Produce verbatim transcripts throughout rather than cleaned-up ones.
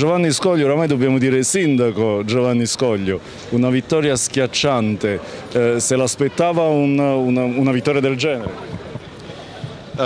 Giovanni Scoglio, oramai dobbiamo dire sindaco Giovanni Scoglio, una vittoria schiacciante, eh, se l'aspettava un, una, una vittoria del genere? Uh,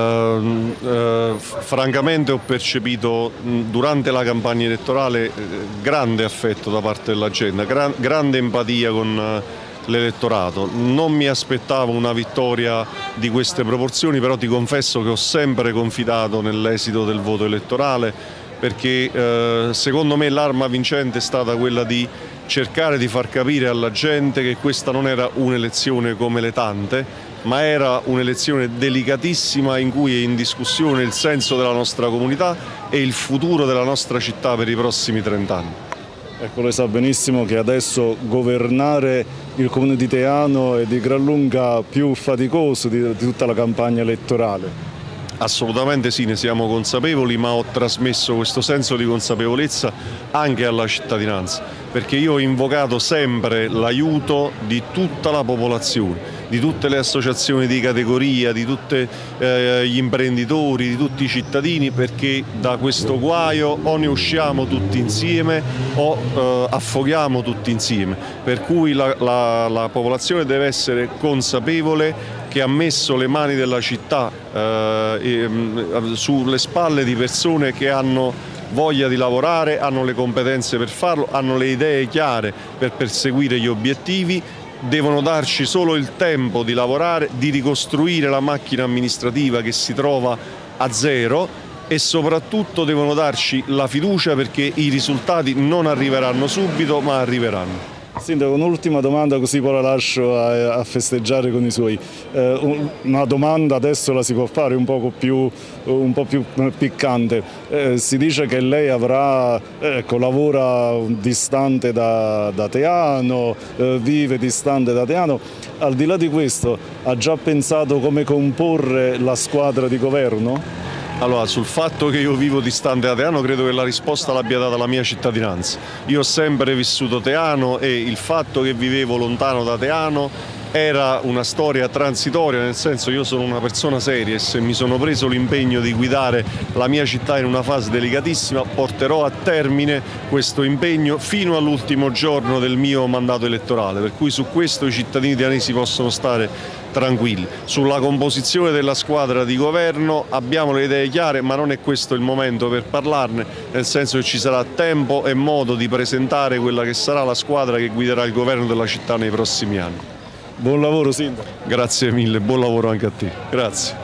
uh, francamente ho percepito mh, durante la campagna elettorale eh, grande affetto da parte della gente, gran, grande empatia con uh, l'elettorato. Non mi aspettavo una vittoria di queste proporzioni, però ti confesso che ho sempre confidato nell'esito del voto elettorale, perché uh, secondo me l'arma vincente è stata quella di cercare di far capire alla gente che questa non era un'elezione come le tante, ma era un'elezione delicatissima in cui è in discussione il senso della nostra comunità e il futuro della nostra città per i prossimi trent'anni. Ecco, lei sa benissimo che adesso governare il comune di Teano è di gran lunga più faticoso di, di tutta la campagna elettorale. Assolutamente sì, ne siamo consapevoli, ma ho trasmesso questo senso di consapevolezza anche alla cittadinanza, perché io ho invocato sempre l'aiuto di tutta la popolazione, di tutte le associazioni di categoria, di tutti eh, gli imprenditori, di tutti i cittadini, perché da questo guaio o ne usciamo tutti insieme o eh, affoghiamo tutti insieme, per cui la, la, la popolazione deve essere consapevole che ha messo le mani della città eh, e, mh, sulle spalle di persone che hanno voglia di lavorare, hanno le competenze per farlo, hanno le idee chiare per perseguire gli obiettivi, devono darci solo il tempo di lavorare, di ricostruire la macchina amministrativa che si trova a zero e soprattutto devono darci la fiducia, perché i risultati non arriveranno subito ma arriveranno. Sindaco, un'ultima domanda così poi la lascio a, a festeggiare con i suoi. Eh, una domanda adesso la si può fare un poco più, un po' più piccante. Eh, si dice che lei avrà, ecco, lavora distante da, da Teano, eh, vive distante da Teano. Al di là di questo, ha già pensato come comporre la squadra di governo? Allora, sul fatto che io vivo distante da Teano credo che la risposta l'abbia data la mia cittadinanza. Io ho sempre vissuto Teano e il fatto che vivevo lontano da Teano era una storia transitoria, nel senso io sono una persona seria e se mi sono preso l'impegno di guidare la mia città in una fase delicatissima porterò a termine questo impegno fino all'ultimo giorno del mio mandato elettorale, per cui su questo i cittadini teanesi possono stare tranquilli. Sulla composizione della squadra di governo abbiamo le idee chiare, ma non è questo il momento per parlarne, nel senso che ci sarà tempo e modo di presentare quella che sarà la squadra che guiderà il governo della città nei prossimi anni. Buon lavoro, Sindaco. Grazie mille, buon lavoro anche a te. Grazie.